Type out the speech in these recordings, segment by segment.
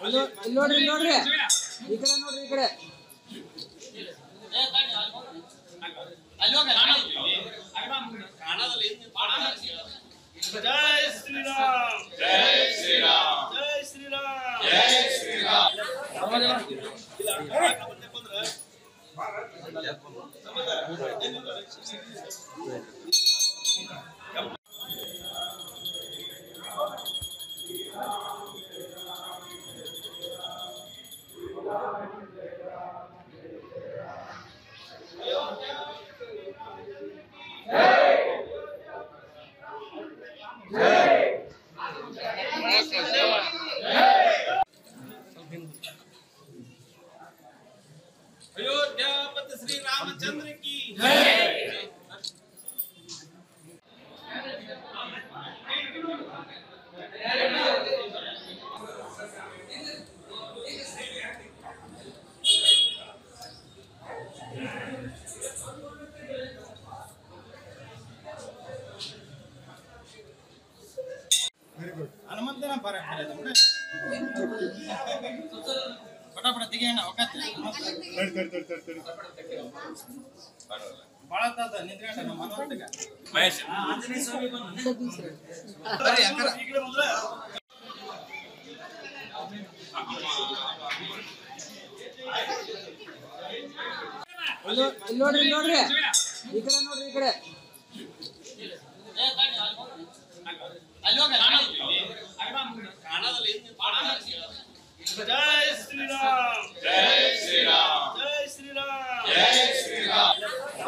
ನೋಡ್ರಿ ನೋಡ್ರಿ ಈ ಕಡೆ ನೋಡ್ರಿ ಈ ಕಡೆ ಜೈ ಶ್ರೀರಾಮ್ ಜೈ ಶ್ರೀರಾಮ್ ಜೈ ಶ್ರೀರಾಮ್ ಜೈ ಶ್ರೀರಾಮ್ अयोध्यापति श्री रामचंद्र की जय। ಹನುಮಂತನ ಬರ ಪಟಾಪಟ ತೆಗಿಯೋಣ ಬಾಳ ನಿಂತ್ಕೊಂಡ ನಮ್ಮ ಮನೋಟ್ಟಿಗೆ ಮಹೇಶ್ ಆಂಜನೇಯ ಸ್ವಾಮಿ ನೋಡ್ರಿ ನೋಡ್ರಿ ಈ ಕಡೆ ನೋಡ್ರಿ ಈ ಕಡೆ जय श्री राम जय श्री राम जय श्री राम जय श्री राम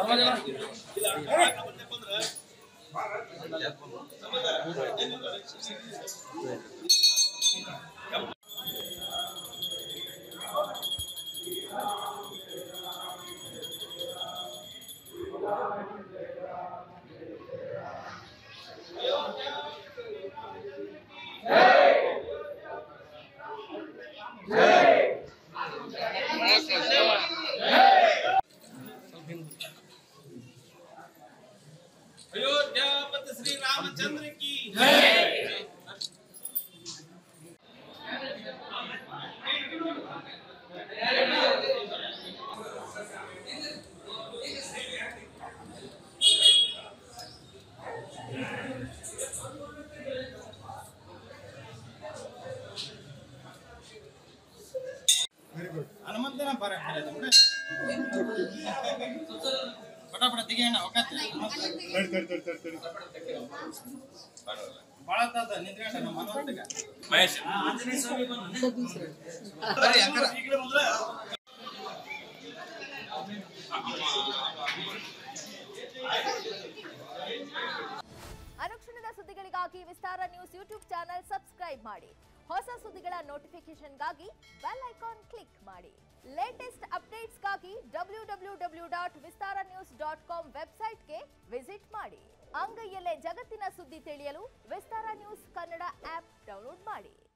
अयोध्यापति श्री रामचंद्र की जय। ಹನುಮಂತನ ಬರ ಪಟಾಪಟ ತೆಗಿಯೋಣ ಬಾಳ ನಿಂತ್ಕೊಂಡ ನಮ್ಮ ಮನೋಟ್ಟಿಗೆ ಮಹೇಶ್ ಆಂಜನೇಯ ಸ್ವಾಮಿ ಅನುಕ್ಷಣದ ಸುದ್ದಿಗಳಿಗಾಗಿ Vistara news YouTube channel subscribe ಮಾಡಿ. ಹೊಸ ಸುದ್ದಿಗಳ ನೋಟಿಫಿಕೇಶನ್ಗಾಗಿ ಬೆಲ್ ಐಕಾನ್ ಕ್ಲಿಕ್ ಮಾಡಿ. ಲೇಟೆಸ್ಟ್ ಅಪ್ಡೇಟ್ಸ್ಗಾಗಿ www.vistaranews.com ವೆಬ್ಸೈಟ್ಗೆ ವಿಸಿಟ್ ಮಾಡಿ. ಅಂಗೈಯಲ್ಲೇ ಜಗತ್ತಿನ ಸುದ್ದಿ ತಿಳಿಯಲು Vistara news Kannada app download ಮಾಡಿ.